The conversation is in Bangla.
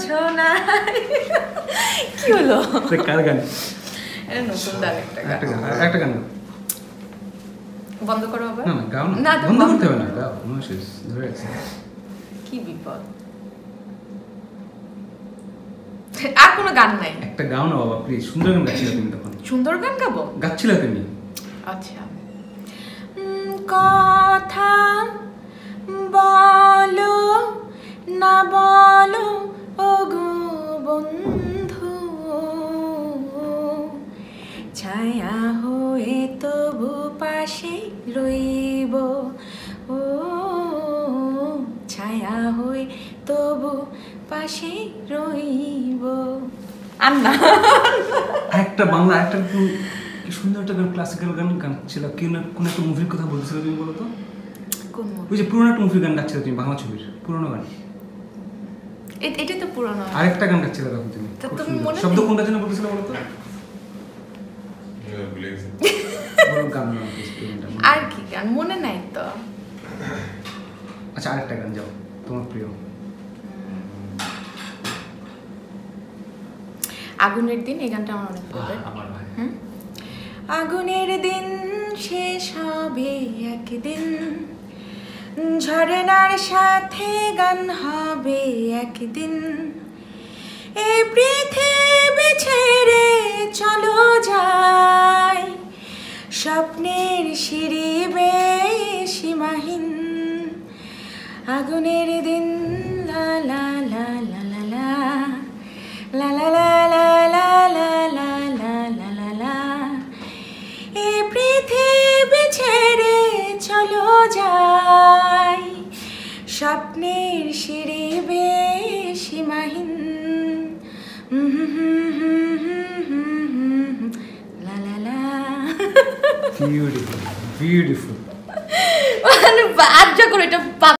বোঝো না কি হলো কার গান এটা নতুন গান একটা গান বন্ধ করো আবার না না গাও না বন্ধ করতে হবে না গাও নো শেষ ধরে আছে কি বিপদ আর কোনো গান নাই একটা গাও না বাবা প্লিজ সুন্দর গান গাচ্ছিলে তুমি তখন সুন্দর গান গাবো গাচ্ছিলে তুমি আচ্ছা কথা বলো না বলো ওগো বন্ধু ছায়া হয়ে তবু পাশে রইব ও ছায়া হয়ে তবু পাশে রইব আন্না একটা বাংলা একটা কি সুন্দর একটা ক্লাসিক্যাল গান গাচ্ছিল কি না কোন একটা মুভির কথা বলছিলে তুমি বলো তো কোন মুভি ওই যে পুরনো একটা মুভির গান গাচ্ছিলে তুমি বাংলা ছবির পুরনো গান এটা তো পুরনো আরেকটা গান গাচ্ছিলে তখন তুমি শব্দ কোনটা যেন বলছিলে বলো তো বলো গান না আর কি গান মনে নাই তো আচ্ছা আরেকটা গান যাও তোমার প্রিয় আগুনের দিন এই গানটা আমার অনেক ফেভারিট আমার ভাই আগুনের দিন শেষ হবে একদিন ঝরনার সাথে গান হবে একদিন এই পৃথিবী ছেড়ে চলো যাই স্বপ্নের সিঁড়ি বেয়ে সীমাহীন আগুনের দিন লা লা লা লা লা লা লা লা লা লা লা লা লা লা লা লা এই পৃথিবী ছেড়ে চলো যাই স্বপ্নের সিঁড়ি বেয়ে সীমাহীন লা লা লা বিউটিফুল বিউটিফুল মানে বাদ যা করে এটা